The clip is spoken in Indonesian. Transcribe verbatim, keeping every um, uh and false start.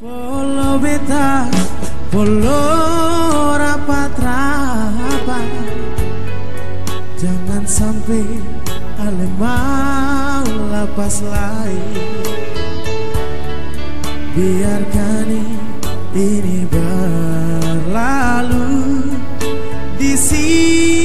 Polo beta, polo rapat-rapat, jangan sampai ale mau lapas lain. Biarkan ini berlalu di sini.